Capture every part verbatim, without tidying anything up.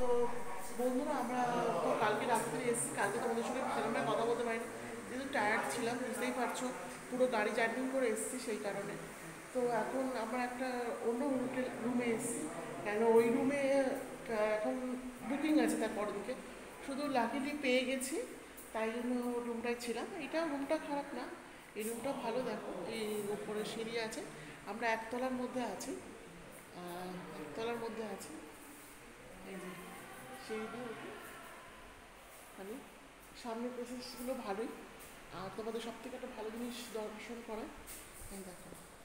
তো বন্ধুরা আমরা তো কালকে রাত্রে এসেছি, কালকে তোমাদের সঙ্গে সেরকম কথা বলতে পারিনি, যেহেতু টায়ার্ড ছিলাম, বুঝতেই পারছো, পুরো গাড়ি জার্নি করে এসেছি সেই কারণে। তো এখন আমরা একটা অন্য হোটেল রুমে এসেছি, কেন ওই রুমে এখন বুকিং আছে তার পরের দিকে, শুধু লাকিলি পেয়ে গেছি, তাই জন্য রুমটায় ছিলাম। এটা রুমটা খারাপ না, এই রুমটা ভালো। দেখো এই উপরে সিঁড়ি আছে, আমরা একতলার মধ্যে আছি, একতলার মধ্যে আছি। এই যে সিঁড়ি দিয়ে উঠে মানে সামনের প্রসেসগুলো ভালোই, আর তোমাদের সব থেকে একটা ভালো জিনিস দর্শন করা, এই দেখো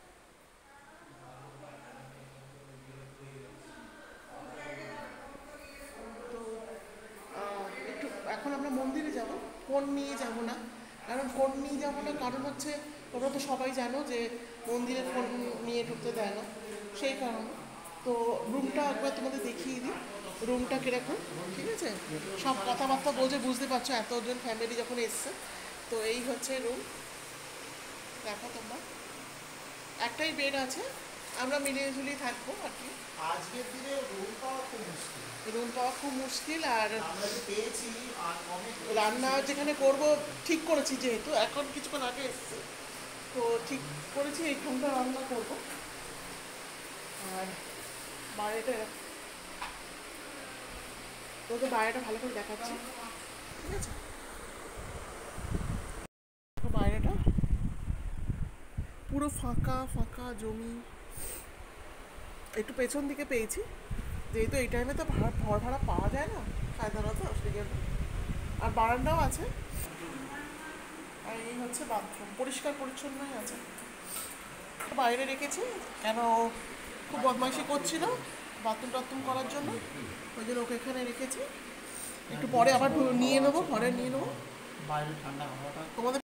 তো একটু এখন আমরা মন্দিরে যাব, ফোন নিয়ে যাব না, কারণ ফোন নিয়ে যাবো না কারণ হচ্ছে তোমরা তো সবাই জানো যে মন্দিরে ফোন নিয়ে ঢুকতে দেয় না, সেই কারণে। তো রুমটা একবার তোমাদের দেখিয়ে দিই, রুমটা কীরকম, ঠিক আছে? সব কথাবার্তা বলছে, বুঝতে পারছো এতজন ফ্যামিলি যখন এসছে। তো এই হচ্ছে রুম, দেখো তোমরা, একটাই বেড আছে, আমরা মিলিয়ে ঝুলিয়ে থাকবো আর কি। আজকের দিনে রুম পাওয়া খুব মুশকিল, রুম পাওয়া খুব মুশকিল। আর আমরা যে পেয়েছি আর কমে রান্না যেখানে করব ঠিক করেছি, যেহেতু এখন কিছুক্ষণ আগে এসছে, তো ঠিক করেছি এইখানটা রান্না করব। আর বাইরেটা তোদের বাইরেটা ভালো করে দেখাচ্ছি, ঠিক আছে? বাইরেটা পুরো ফাঁকা ফাঁকা জমি, একটু পেছন দিকে পেয়েছি, যেহেতু এই টাইমে তো ভাড়া ঘর ভাড়া পাওয়া যায় না সাধারণত, সেই জন্য। আর বারান্দাও আছে, আর এই হচ্ছে বাথরুম, পরিষ্কার পরিচ্ছন্নই আছে। বাইরে রেখেছি কেন, খুব বদমাইশি করছিল বাথরুম টাথরুম করার জন্য, ওই জন্য ওকে এখানে রেখেছি। একটু পরে আবার নিয়ে নেবো, ঘরে নিয়ে নেবো। বাইরে ঠান্ডা হাওয়াটা তোমাদের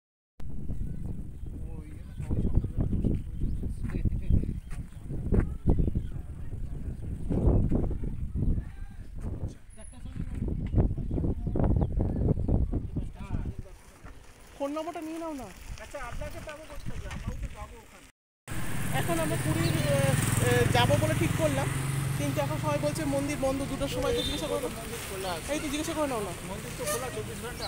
ফোন নম্বরটা নিয়ে নাও না। আচ্ছা, আপনাকে পাবো কোথায়? আমরাও তো যাবো ওখানে। এখন আমরা পুরীর যাবো বলে ঠিক করলাম, কিন্তু এখন সবাই বলছে মন্দির বন্ধ দুটোর সময়, তো জিজ্ঞাসা করবো। মন্দির খোলা আছে, এই তো জিজ্ঞাসা করে নাও না। মন্দির তো খোলা চব্বিশ ঘন্টা।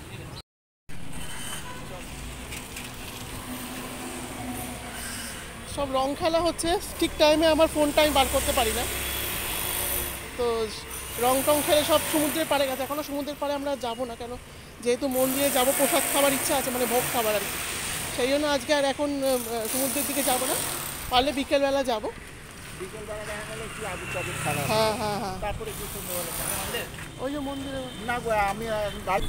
সব রং খেলা হচ্ছে, ঠিক টাইমে আমার ফোনটা আমি বার করতে পারি না, তো রং টং খেলে সব সমুদ্রের পাড়ে গেছে। এখনও সমুদ্রের পাড়ে আমরা যাবো না, কেন যেহেতু মন্দিরে যাবো, প্রসাদ খাবার ইচ্ছা আছে, মানে ভোগ খাবার আর কি, সেই জন্য আজকে আর এখন সমুদ্রের দিকে যাবো না, পারলে বিকেলবেলা যাবো। বিকেলবেলা দেখা গেলে একটু আবির টাবির খেলা, হ্যাঁ হ্যাঁ হ্যাঁ, তারপরে কি সন্ধ্যেবেলা আমাদের ওই যে মন্দিরে না গো, আমি বাইরে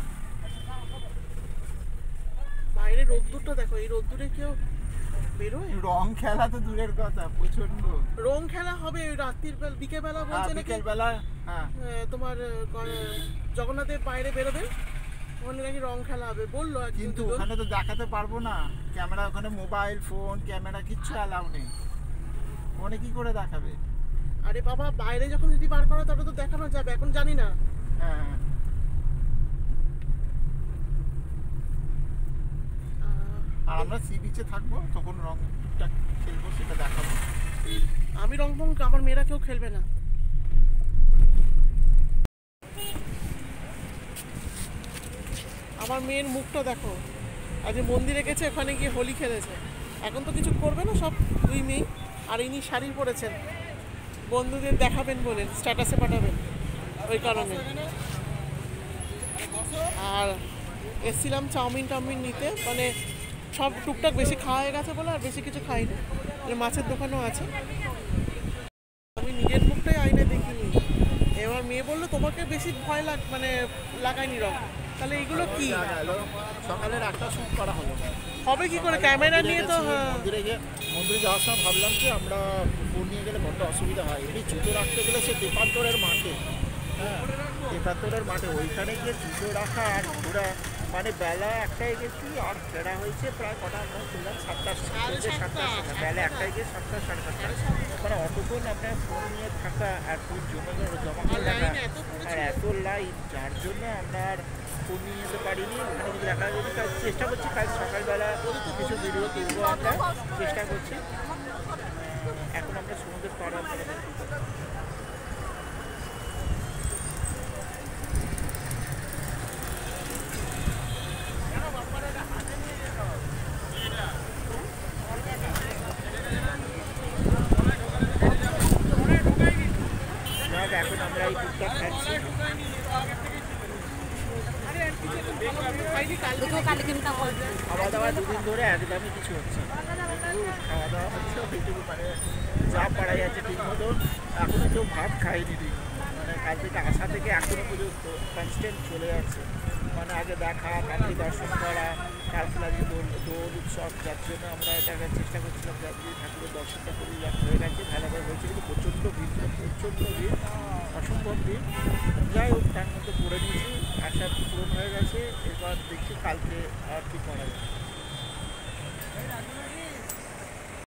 বাইরে রোদ্দুরটা দেখো, এই রোদ্দুরে কেউ বেরোয়? রং খেলা তো দূরের কথা, প্রচন্ড রং খেলা হবে ওই রাত্রির বেলা, বিকেলবেলা বলছে নাকি বিকেলবেলা। হ্যাঁ, তোমার জগন্নাথের বাইরে বেরোবে, ওখানে নাকি রং খেলা হবে বললো। কিন্তু ওখানে তো দেখাতে পারবো না, ক্যামেরা ওখানে মোবাইল ফোন ক্যামেরা কিচ্ছু অ্যালাউ নেই, ফোনে কি করে দেখাবে? আরে বাবা, বাইরে যখন যদি বার করা তবে তো দেখানো যাবে, এখন জানি না। হ্যাঁ, আর আমরা সি বিচে থাকবো, তখন রংটা খেলবো, সেটা দেখাবো। আমি রং ফং, আমার মেয়েরা কেউ খেলবে না। আমার মেয়ের মুখটা দেখো, আজ মন্দিরে গেছে, ওখানে গিয়ে হোলি খেলেছে, এখন তো কিছু করবে না, সব দুই মেয়ে। আর ইনি শাড়ি পরেছেন, বন্ধুদের দেখাবেন বলে স্ট্যাটাসে পাঠাবেন, ওই কারণে। আর এসছিলাম চাউমিন টাউমিন নিতে, মানে সব টুকটাক বেশি খাওয়া হয়ে গেছে বলে আর বেশি কিছু খাইনি, মানে মাছের দোকানও আছে। আমি নিজের মুখটাই আয়নায় দেখিনি, এবার মেয়ে বললো তোমাকে বেশি ভয় লাগ, মানে লাগায়নি রং, তাহলে এইগুলো কি? সকালের একটা শ্যুট করা হলো, হবে কি করে, ক্যামেরা নিয়ে তো। মন্দিরে গিয়ে মন্দিরে যাওয়ার সময় ভাবলাম যে আমরা ফোন নিয়ে গেলে বড্ড অসুবিধা হয়, এমনি জুতো রাখতে গেলে সে তেপান্তরের মাঠে, হ্যাঁ তেপান্তরের মাঠে ওইখানে গিয়ে জুতো রাখা, আর ঘোরা, মানে বেলা একটায় গেছি আর ফেরা হয়েছে প্রায় কটা, আমরা শুনলাম সাতটা থেকে সাতটার সময়, বেলা একটায় গিয়ে সাতটা সাড়ে সাতটা, মানে অতক্ষণ আপনার ফোন নিয়ে থাকা আর ফোন জমে জমা করে রাখা, আর এত লাইন, যার জন্য আমরা আর ফোন নিয়ে যেতে পারিনি। ওখানে যদি দেখা যদি কাজ চেষ্টা করছি, কাজ সকালবেলা কিছু ভিডিও তুলবো, আমরা চেষ্টা করছি। এখন আমরা সমুদ্রের পাড়ে এখন আমরা এই টুকটাক খাচ্ছি। খাওয়া দাওয়া দুদিন ধরে একদমই কিছু হচ্ছে না, একটু খাওয়া দাওয়া হচ্ছে ওইটুকু, মানে যা পারা যাচ্ছে ঠিক মতো। এখনও কেউ ভাত খায়নি ঠিক, মানে কাল থেকে আসা থেকে এখনও পর্যন্ত কনস্ট্যান্ট চলে যাচ্ছে, মানে আগে দেখা, ঠাকুর দর্শন করা, কালফুলারি দোল দোল উৎসব, যার জন্য আমরা এটাকে চেষ্টা করছিলাম যে আজকে ঠাকুরের দর্শনটা করি, হয়ে গেছে ভালোভাবে হয়েছে, কিন্তু প্রচণ্ড ভিড়, প্রচণ্ড ভিড়, অসম্ভব ভিড়। যাই হোক, তার মধ্যে পড়ে নিয়েছি, আশা পূরণ হয়ে গেছে। এবার দেখছি কালকে আর কি করা যায়।